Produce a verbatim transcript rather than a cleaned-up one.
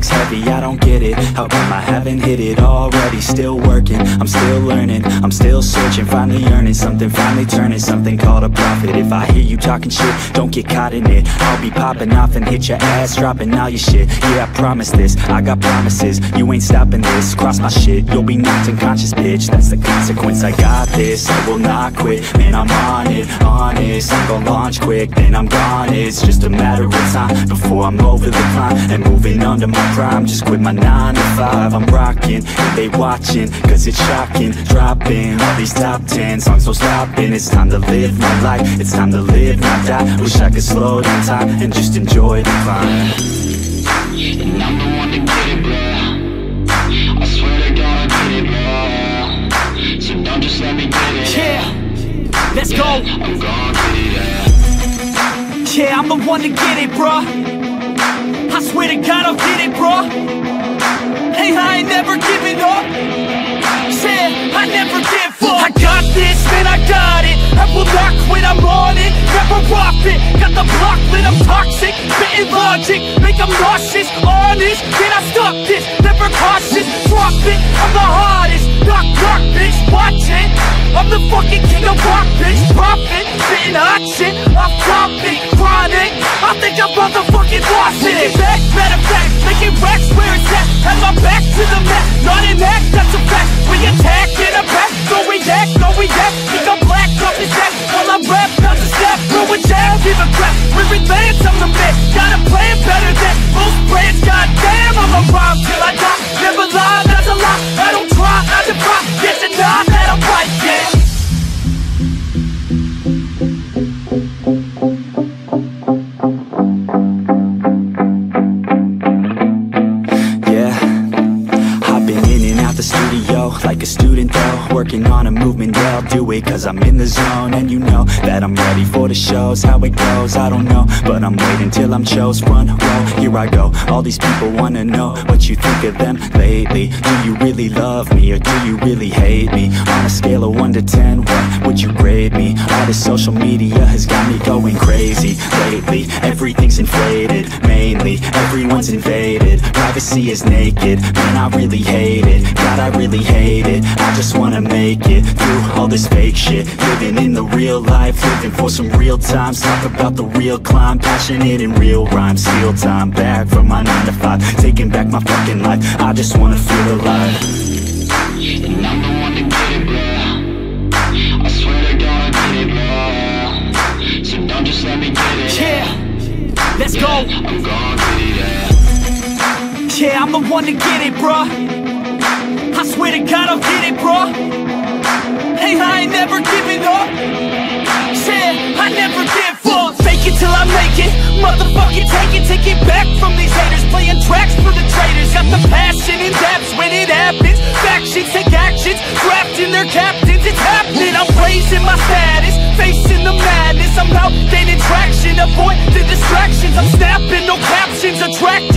looks heavy, I don't get it. How come I haven't hit it already? Still working, I'm still learning, I'm still searching, finally earning something, finally turning something called a profit. If I hear you talking shit, don't get caught in it. I'll be popping off and hit your ass, dropping all your shit. Yeah, I promise this, I got promises, you ain't stopping this. Cross my shit, you'll be knocked unconscious, bitch. That's the consequence, I got this, I will not quit. Man, I'm on it, honest, I'm gon' launch quick, then I'm gone. It's just a matter of time before I'm over the climb and moving under my prime. Just quit my nine to five, I'm rocking, and they watching, cause it's shocking. Dropping all these top ten songs, so stopping. It's time to live my life, it's time to live, not die. Wish I could slow down time and just enjoy the climb. And I'm the one to get it, bro. I swear to God I get it, bro. So don't just let me get it. Yeah, let's yeah, go. I'm gon' get it, yeah. Yeah, I'm the one to get it, bro. I swear to God I'll get it, bro. Hey, I ain't never giving up. Said I never give up. I got this, man, I got it. I will not quit, I'm on it. Never off it. Got the block lit, I'm toxic. Spitting logic, make them nauseous. Honest, can I stop this? Never cautious, drop it. I'm the hardest. Knock, knock, bitch, watch it. I'm the fucking king of rock, bitch. Profit, spitting hot shit. Off topic, chronic. I think I'm motherfucking lost it. Take it back, matter of fact, making racks where it's at. Have my back to the mat, not an act, that's a fact. We attack in a pack, no react, no react. Think I'm black, off his neck, while I rap, not to snap. Throw a jab, give a crap. We're advanced, I'm the man. Got a plan better than most brands. Goddamn, I'm a rhyme till I die. Never lie, that's a lie. I don't try, I defy. Yes and nah, that I'm right, yeah. Like a student though, working on a movement, yeah, I'll do it cause I'm in the zone. And you know that I'm ready for the shows. How it goes, I don't know, but I'm waiting till I'm chose. Front row, here I go. All these people wanna know what you think of them lately. Do you really love me or do you really hate me? On a scale of one to ten, what would you grade me? All this social media has got me going crazy lately. Everything's inflated, mainly everyone's invaded. Privacy is naked, man, I really hate it. God, I really hate it. I just wanna make it through all this fake shit. Living in the real life, living for some real times. Talk about the real climb, passionate in real rhymes. Steal time back from my nine to five, taking back my fucking life. I just wanna feel alive. And I'm the one to get it, bro. I swear to God I get it, bro. So don't just let me get it. Yeah, let's yeah, go. I'm gon' get it, yeah. Yeah, I'm the one to get it, bro. I swear to God I'll get it, bro. Hey, I ain't never giving up. Said I never give up. Fake it till I make it. Motherfucking take it, take it back from these haters. Playing tracks for the traitors. Got the passion in depths when it happens. Factions take actions, drafting their captains. It's happening, I'm raising my status, facing the madness. I'm out gaining traction, avoid the distractions. I'm snapping, no captions, attracting